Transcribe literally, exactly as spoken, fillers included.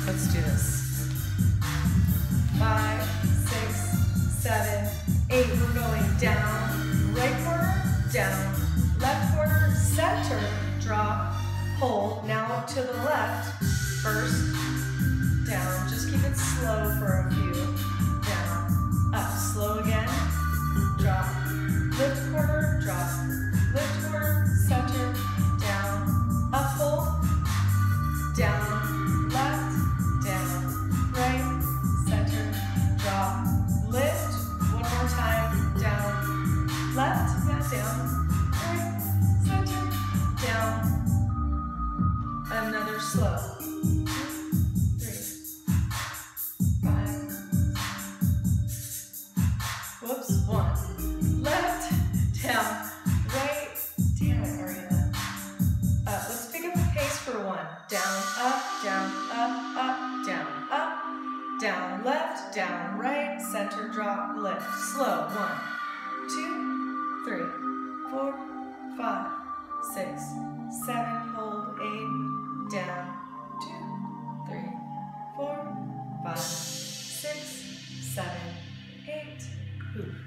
Let's do this. Five, six, seven, eight. We're going down, right corner, down, left corner, center, drop, hold. Now to the left, first, down. Just keep it slow for a few. Down, up, slow again, drop, lift corner, drop, lift corner, center, down, up, hold, down, left, down, right, center, drop, lift, one more time, down, left, yeah, down, right, center, down, another slow, two, three, five, whoops, one, left, down, right, damn it, Ariana, uh, let's pick up the pace for one, down, up, down, up, up, down, up, down, left, down, right, center, drop, lift, slow, one, two, three, four, five, six, seven, hold, eight, down, two, three, four, five, six, seven, eight, hoop.